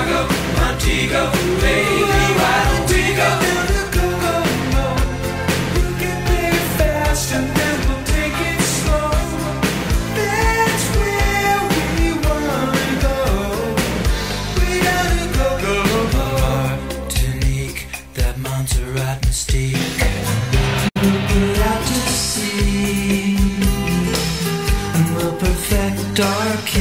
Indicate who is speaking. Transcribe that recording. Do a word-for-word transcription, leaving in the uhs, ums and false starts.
Speaker 1: Montego, baby, why don't we go? Go, go, go. We'll get there fast and then we'll take it slow. That's where we wanna go. We gotta go, go, go. Martinique, that Montserrat mystique. We'll put out to sea and we'll perfect our